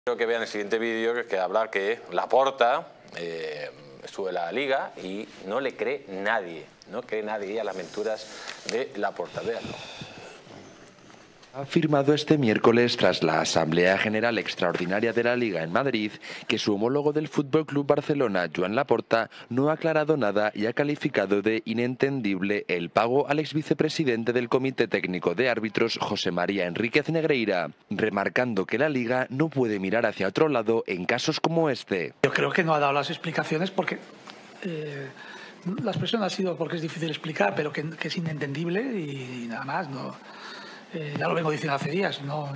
Creo que vean el siguiente vídeo que habla que Laporta estuvo en la Liga y no le cree nadie, a las aventuras de Laporta. Véanlo. Ha afirmado este miércoles tras la Asamblea General Extraordinaria de la Liga en Madrid que su homólogo del Fútbol Club Barcelona, Joan Laporta, no ha aclarado nada y ha calificado de inentendible el pago al exvicepresidente del Comité Técnico de Árbitros, José María Enríquez Negreira, remarcando que la Liga no puede mirar hacia otro lado en casos como este. Yo creo que no ha dado las explicaciones porque la expresión ha sido porque es difícil explicar, pero que es inentendible y nada más. No. Ya lo vengo diciendo hace días,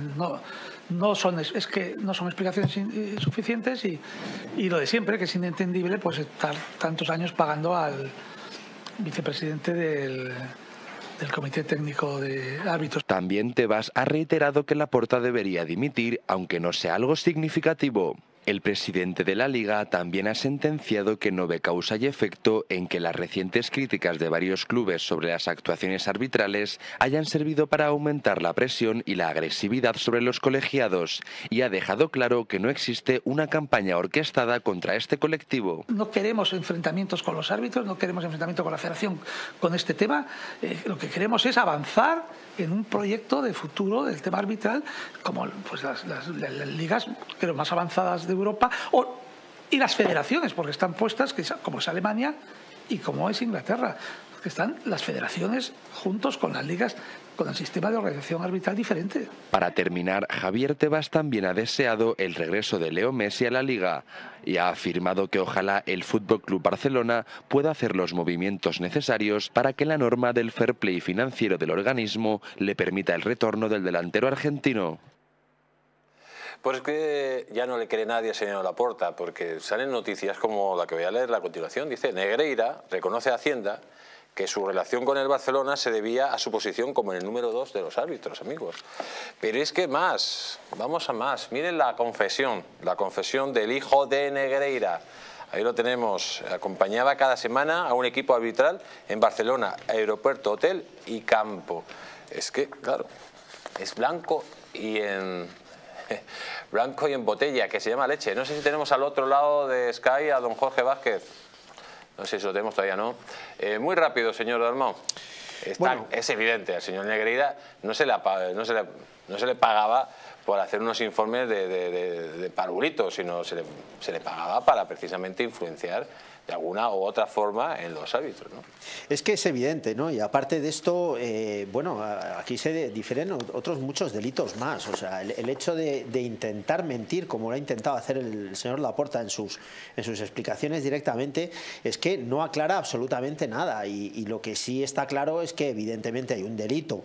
no son explicaciones suficientes y lo de siempre, que es inentendible, pues estar tantos años pagando al vicepresidente del Comité Técnico de Árbitros. También Tebas ha reiterado que Laporta debería dimitir, aunque no sea algo significativo. El presidente de la Liga también ha sentenciado que no ve causa y efecto en que las recientes críticas de varios clubes sobre las actuaciones arbitrales hayan servido para aumentar la presión y la agresividad sobre los colegiados, y ha dejado claro que no existe una campaña orquestada contra este colectivo. No queremos enfrentamientos con los árbitros, no queremos enfrentamiento con la federación con este tema. Lo que queremos es avanzar en un proyecto de futuro del tema arbitral, como pues las ligas creo más avanzadas de Europa y las federaciones, porque están puestas, como es Alemania y como es Inglaterra, que están las federaciones juntos con las ligas, con el sistema de organización arbitral diferente. Para terminar, Javier Tebas también ha deseado el regreso de Leo Messi a la Liga y ha afirmado que ojalá el Fútbol Club Barcelona pueda hacer los movimientos necesarios para que la norma del fair play financiero del organismo le permita el retorno del delantero argentino. Pues es que ya no le cree nadie al señor Laporta, porque salen noticias como la que voy a leer a continuación. Dice: Negreira reconoce a Hacienda que su relación con el Barcelona se debía a su posición como el número 2 de los árbitros, amigos. Pero es que más, vamos a más. Miren la confesión del hijo de Negreira. Ahí lo tenemos. Acompañaba cada semana a un equipo arbitral en Barcelona, aeropuerto, hotel y campo. Es que, claro, es blanco y en botella, que se llama leche. No sé si tenemos al otro lado de Sky a don Jorge Vázquez. No sé si lo tenemos todavía, ¿no? Muy rápido, señor Dalmau. Bueno, es evidente, al señor Negreira no se le pagaba por hacer unos informes de parvulitos, sino se le pagaba para precisamente influenciar de alguna u otra forma en los árbitros, ¿no? Es que es evidente, ¿no? Y aparte de esto, bueno, aquí se difieren otros muchos delitos más. O sea, el hecho de intentar mentir, como lo ha intentado hacer el señor Laporta en sus explicaciones directamente, es que no aclara absolutamente nada. Y lo que sí está claro es que evidentemente hay un delito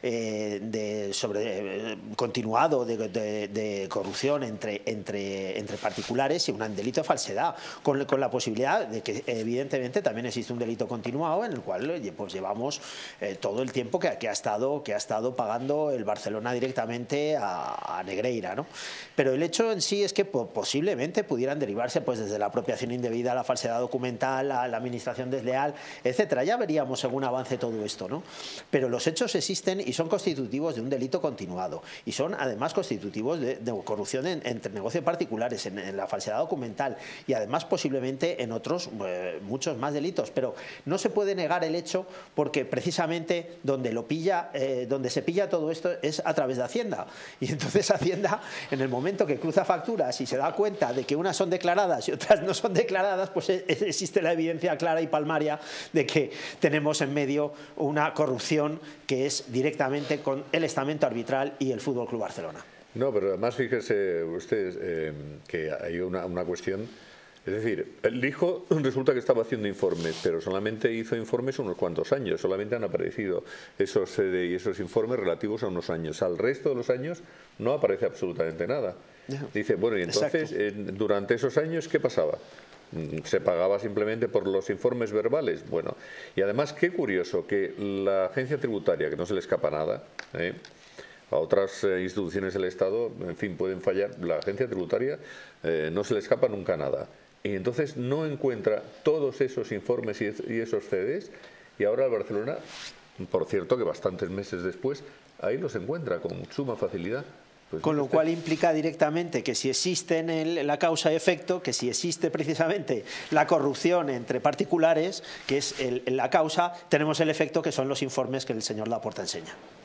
continuado de corrupción entre particulares y un delito de falsedad, con la posibilidad de que evidentemente también existe un delito continuado en el cual pues llevamos todo el tiempo que ha estado pagando el Barcelona directamente a Negreira, ¿no? Pero el hecho en sí es que posiblemente pudieran derivarse pues desde la apropiación indebida, la falsedad documental, la administración desleal, etcétera. Ya veríamos según avance todo esto, ¿no? Pero los hechos existen y son constitutivos de un delito continuado y son además constitutivos de corrupción entre negocios particulares, en la falsedad documental y además posiblemente en otros muchos más delitos, pero no se puede negar el hecho porque precisamente donde se pilla todo esto es a través de Hacienda, y entonces Hacienda, en el momento que cruza facturas y se da cuenta de que unas son declaradas y otras no son declaradas, pues existe la evidencia clara y palmaria de que tenemos en medio una corrupción que es directamente con el estamento arbitral y el Fútbol Club Barcelona. No, pero además fíjense ustedes que hay una cuestión. Es decir, el hijo resulta que estaba haciendo informes, pero solamente hizo informes unos cuantos años, solamente han aparecido esos CD y esos informes relativos a unos años. Al resto de los años no aparece absolutamente nada. Dice, bueno, y entonces, durante esos años, ¿qué pasaba? ¿Se pagaba simplemente por los informes verbales? Bueno, y además, qué curioso que la agencia tributaria, que no se le escapa nada, a otras instituciones del Estado, en fin, pueden fallar, la agencia tributaria no se le escapa nunca nada. Y entonces no encuentra todos esos informes y esos CDs, y ahora el Barcelona, por cierto que bastantes meses después, ahí los encuentra con suma facilidad. Pues con lo cual implica directamente que si existe la causa-efecto, que si existe precisamente la corrupción entre particulares, que es la causa, tenemos el efecto que son los informes que el señor Laporta enseña.